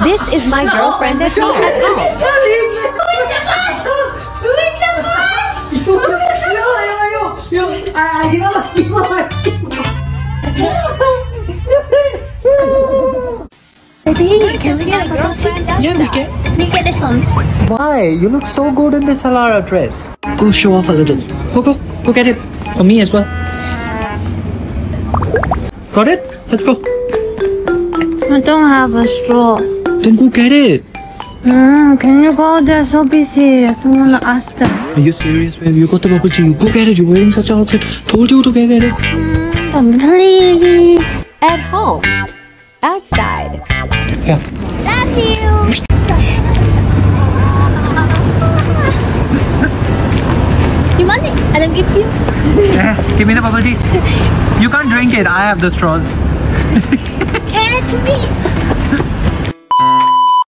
This is my girlfriend at home. Baby, can we get a photo too? Yeah, we can. We get this one. Why? You look so good in this Alara dress. Go show off a little. Go get it. For me as well. Got it? Let's go. I don't have a straw. Then go get it. Can you go? They're so busy. I don't wanna ask them. Are you serious, babe? You got the bubble tea. You go get it. You're wearing such an outfit. Told you to get it. Please. At home. Outside. Yeah. Love you. You want it? I don't give you. Yeah, give me the bubble tea. You can't drink it. I have the straws. Catch me.